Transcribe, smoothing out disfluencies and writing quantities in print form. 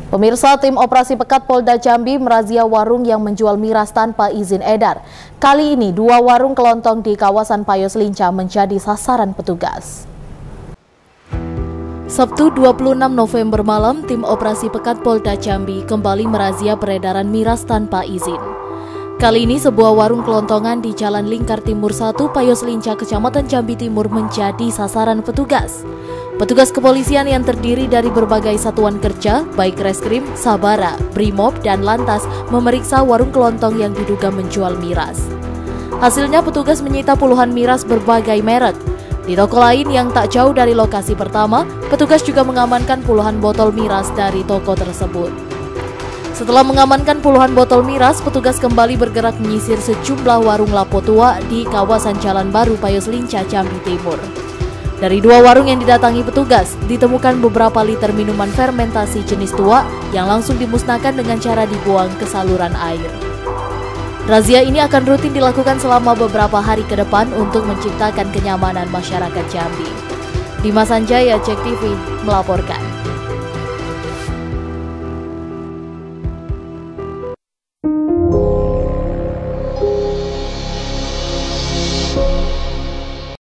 Pemirsa, tim operasi Pekat Polda Jambi merazia warung yang menjual miras tanpa izin edar. Kali ini 2 warung kelontong di kawasan Payos Linca menjadi sasaran petugas. Sabtu 26 November malam, tim operasi Pekat Polda Jambi kembali merazia peredaran miras tanpa izin. Kali ini sebuah warung kelontongan di Jalan Lingkar Timur 1, Payos Linca, Kecamatan Jambi Timur menjadi sasaran petugas. Petugas kepolisian yang terdiri dari berbagai satuan kerja, baik Reskrim, Sabara, Brimob, dan Lantas memeriksa warung kelontong yang diduga menjual miras. Hasilnya petugas menyita puluhan miras berbagai merek. Di toko lain yang tak jauh dari lokasi pertama, petugas juga mengamankan puluhan botol miras dari toko tersebut. Setelah mengamankan puluhan botol miras, petugas kembali bergerak menyisir sejumlah warung lapo tua di kawasan Jalan Baru Payos Linca, Jambi Timur. Dari 2 warung yang didatangi petugas, ditemukan beberapa liter minuman fermentasi jenis tua yang langsung dimusnahkan dengan cara dibuang ke saluran air. Razia ini akan rutin dilakukan selama beberapa hari ke depan untuk menciptakan kenyamanan masyarakat Jambi. Dimas Sanjaya, Cek TV, melaporkan.